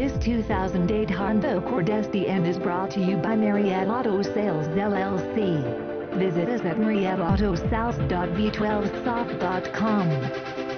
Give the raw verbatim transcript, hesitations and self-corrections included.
This two thousand eight Honda Accord S T N is brought to you by Mariette Auto Sales L L C. Visit us at mariette auto sales dot v twelve soft dot com.